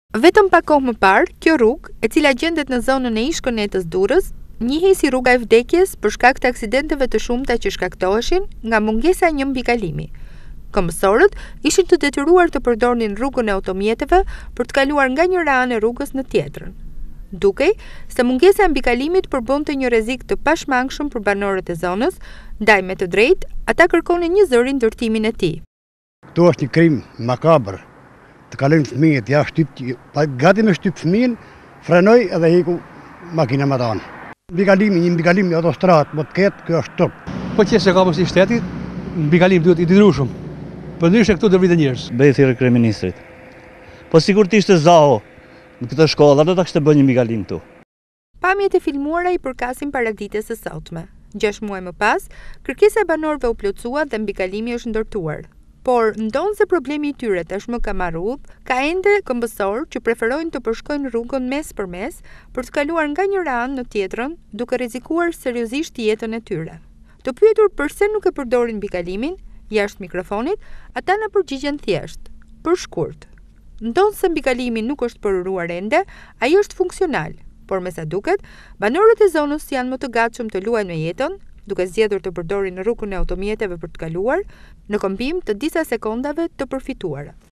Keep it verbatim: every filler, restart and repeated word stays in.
Vetëm pak kohë më parë, kjo rrugë, e cila gjendet në zonën e ish-konetës Durrës, njihej si rruga e vdekjes për shkak të aksidenteve të shumta që shkaktoheshin nga mungesa e një mbikalimi. Kombësorët ishin të detyruar të përdornin rrugën e automjeteve për të kaluar nga njëra anë e rrugës në tjetrën. Dukej se mungesa e mbikalimit përbënte një rrezik të pashmangshëm për banorët e zonës, ndaj me të drejtë ata kërkonin një zëri ndërtimin e tij. Këtu është një krim makabër. Të kalojnë fëmijët, ja shtyp, gati me shtyp fëmijën, frenoj edhe hiku makina më tanë. Mbikalimi, një mbikalim një autostradë, më të ketë, kjo është top. Po që se ka mësi shtetit, mbikalim duhet i didrushëm. Për ndryshe këtu të vritë njërës. Bëj thirrje kryeministrit. Po sigur të ishte Zaho në këtë shkolla, do ta kishte bërë një mbikalim këtu. Pamjet e filmuara i përkasin paradites së sotme. Gjashtë muaj më pas, kërkesa e banorëve u plotësua dhe mbikalimi është ndërtuar. Por ndonë se problemi i tyre tashmë ka marrë udhë, ka ende kombësorë që preferojnë të përshkojnë rrugën mes për mes për të kaluar nga njëra anë në tjetrën, duke rrezikuar seriozisht jetën e tyre. Të pyetur pse nuk e përdorin mbikalimin, jashtë mikrofonit, ata na përgjigjen thjesht, për shkurt. Ndonë se mbikalimi nuk është përuruar ende, ai është funksional, por me sa duket, banorët e zonës janë më të gatshëm të luajnë me jetën, duke zgjedhur të përdorin rrugën e automjeteve për të kaluar, në kombim të disa sekondave të përfituara.